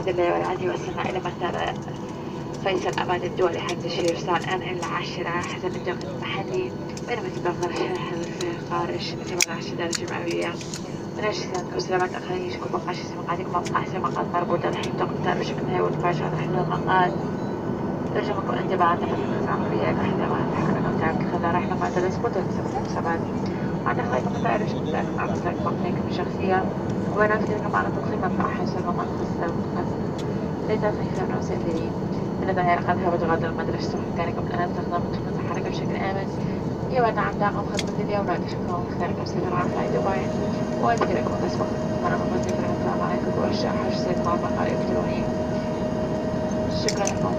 بإذن الله والعادي وصلنا إلى مطار فيصل أمان الدولي حمد الشريف الساعة الآن إلا 10 حسب التوقيت المحلي، بينما تبلغ الحظر في الخارج 18 درجة مئوية. من أجل سلامتكم وسلامة الآخرين يجب بقاء مقعدكم مع أحسن مقعد مربوطة لحين تقطع بشكل نهائي والفاجعة تحت المقعد. يرجمكم انتباهات تقدم العربية أحدى ما تحرك وتعمل خلال رحلة مع تلسكوت المسابقات. عند خلائق متاع رجل متأكد مع مسائل مقنعكم الشخصية ونفسكم على تدخين مطلع حسن المخصصة لتدخين المسافرين. إن الدائرة قد هبت غادر المدرسة وإمكانكم الآن استخدام التحرك بشكل آمن. يودع طاقم خدمة اليوم لا تشكرون اختياركم سفر عن فلاي دبي وأذكركم أسبق مرة مصدر السلام عليكم وأشياء حج سيد مع بقاء إلكتروني. شكرا لكم.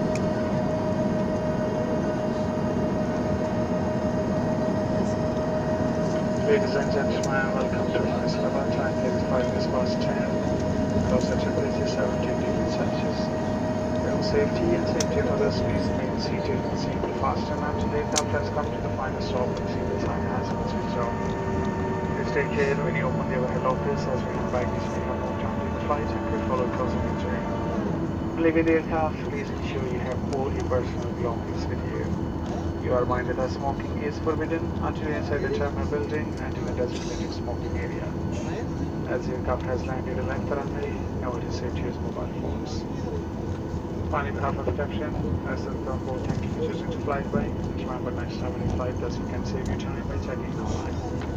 Ladies and gentlemen, welcome to Islamabad. Time is 5 minutes past 10. Close at temperature 17 degrees Celsius. For safety and safety of others, please remain seated and seat the fasten. And today, the has come to the final stop and see the sign has been switched off. Please take care when you open the overhead office as we have baggage we have moved on to the flight and could follow closing the train. Leaving the aircraft, please ensure you have all your personal belongings with you. You are reminded that smoking is forbidden until inside the terminal building and in a designated smoking area. As the aircraft has landed and left the runway, now it is safe to use mobile phones. On behalf of the captain, as the board, thank you for choosing to fly by. Remember, next time when you fly, thus we can save you time by checking online.